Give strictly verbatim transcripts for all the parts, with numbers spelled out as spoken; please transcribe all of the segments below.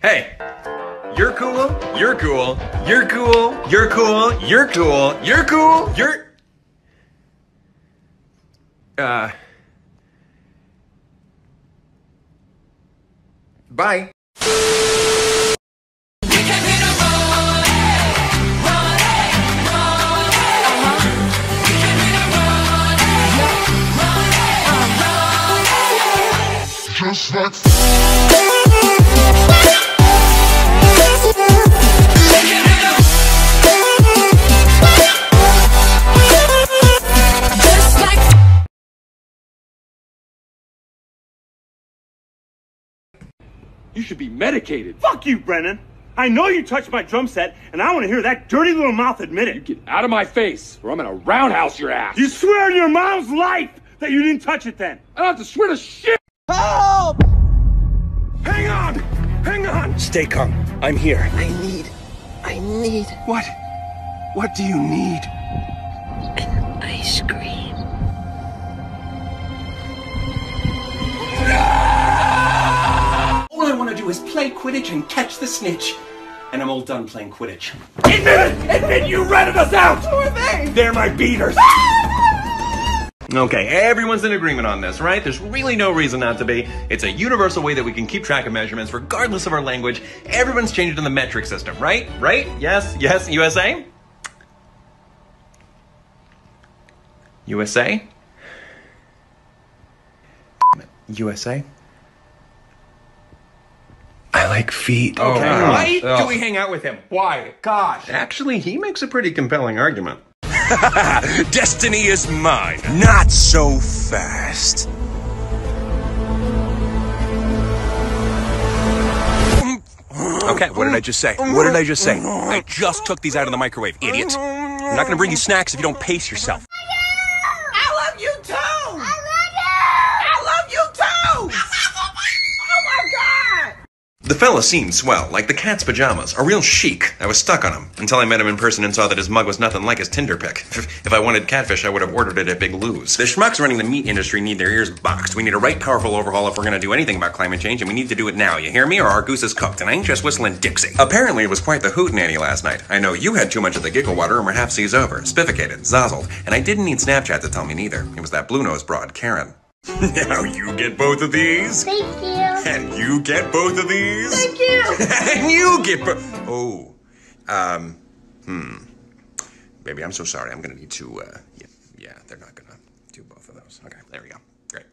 Hey, you're cool, you're cool, you're cool, you're cool, you're cool, you're cool, you're... Uh... Bye. Just like You should be medicated. Fuck you, Brennan. I know you touched my drum set, and I want to hear that dirty little mouth admit it. You get out of my face, or I'm gonna roundhouse your ass. You swear on your mom's life that you didn't touch it then. I don't have to swear to shit. Help! Hang on! Hang on! Stay calm. I'm here. I need... I need... What? What do you need? An ice cream. All I want to do is play Quidditch and catch the snitch. And I'm all done playing Quidditch. Admit it! Admit you ratted us out! Who are they? They're my beaters. Okay, everyone's in agreement on this, right? There's really no reason not to be. It's a universal way that we can keep track of measurements regardless of our language. Everyone's changed to the metric system, right? Right? Yes? Yes? U S A? U S A? U S A? I like feet. Oh, Okay. God. Why Ugh. do we hang out with him? Why? Gosh. Actually, he makes a pretty compelling argument. Destiny is mine. Not so fast. Okay, what did I just say? What did I just say? I just took these out of the microwave, idiot. I'm not gonna bring you snacks if you don't pace yourself. I love you too! I love you! I love you too! Oh my god! The fella seemed swell, like the cat's pajamas, a real chic. I was stuck on him, until I met him in person and saw that his mug was nothing like his Tinder pic. If I wanted catfish, I would have ordered it at Big Lou's. The schmucks running the meat industry need their ears boxed. We need a right powerful overhaul if we're gonna do anything about climate change, and we need to do it now, you hear me, or our goose is cooked, and I ain't just whistling Dixie. Apparently it was quite the hootenanny last night. I know you had too much of the giggle water and were half seas over, spificated, zozzled, and I didn't need Snapchat to tell me neither. It was that blue-nosed broad, Karen. Now you get both of these. Thank you. And you get both of these. Thank you. And you get both. Oh. Um. Hmm. Baby, I'm so sorry. I'm gonna need to, uh, yeah, yeah, they're not gonna do both of those. Okay, there we go. Great.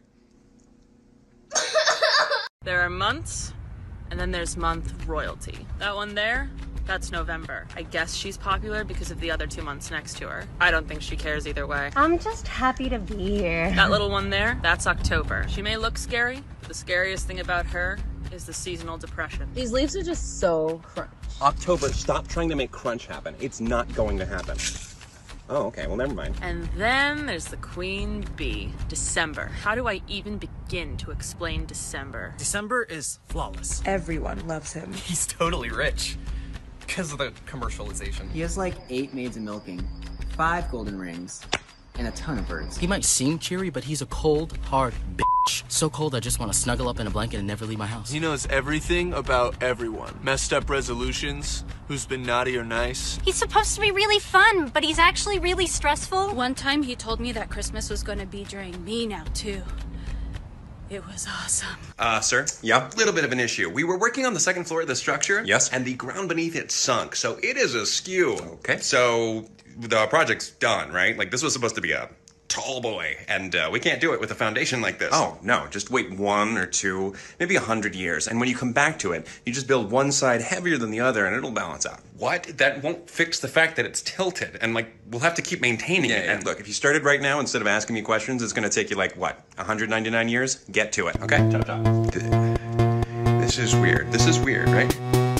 There are months, and then there's month royalty. That one there, that's November. I guess she's popular because of the other two months next to her. I don't think she cares either way. I'm just happy to be here. That little one there, that's October. She may look scary, but the scariest thing about her is the seasonal depression. These leaves are just so crunch. October, stop trying to make crunch happen. It's not going to happen. Oh, okay, well, never mind. And then there's the queen bee, December. How do I even begin to explain December? December is flawless. Everyone loves him. He's totally rich. Because of the commercialization. He has like eight maids in milking, five golden rings, and a ton of birds. He might seem cheery, but he's a cold, hard bitch. So cold I just want to snuggle up in a blanket and never leave my house. He knows everything about everyone. Messed up resolutions, who's been naughty or nice. He's supposed to be really fun, but he's actually really stressful. One time he told me that Christmas was going to be during me now, too. It was awesome. Uh, sir? Yeah? Little bit of an issue. We were working on the second floor of the structure. Yes. And the ground beneath it sunk, so it is askew. Okay. So, the project's done, right? Like, this was supposed to be a tall boy, and uh, we can't do it with a foundation like this. Oh, no. Just wait one or two, maybe a hundred years, and when you come back to it, you just build one side heavier than the other, and it'll balance out. What? That won't fix the fact that it's tilted, and, like, we'll have to keep maintaining it. And look, if you started right now, instead of asking me questions, it's gonna take you, like, what, one hundred ninety-nine years? Get to it, okay? Chop, chop. This is weird. This is weird, right?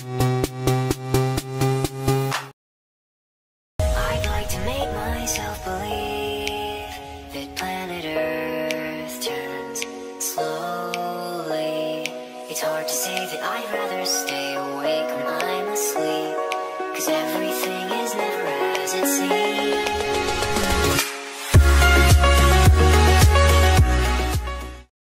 I'd like to make myself believe that planet Earth turns slowly. It's hard to say that I'd rather stay awake when I'm asleep, 'cause everything